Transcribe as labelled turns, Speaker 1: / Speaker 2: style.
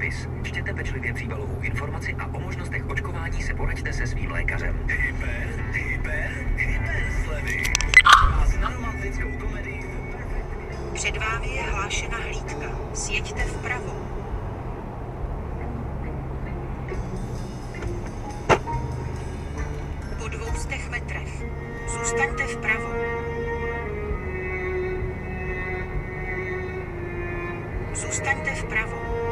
Speaker 1: předpis. Čtěte pečlivě příbalovou informaci a o možnostech očkování se poraďte se svým lékařem. Hyper slevy. Vás na romantickou komedii.
Speaker 2: Před vámi je hlášena hlídka. Sjeďte vpravo. Po 200 metrech. Zůstaňte vpravo. Zůstaňte vpravo.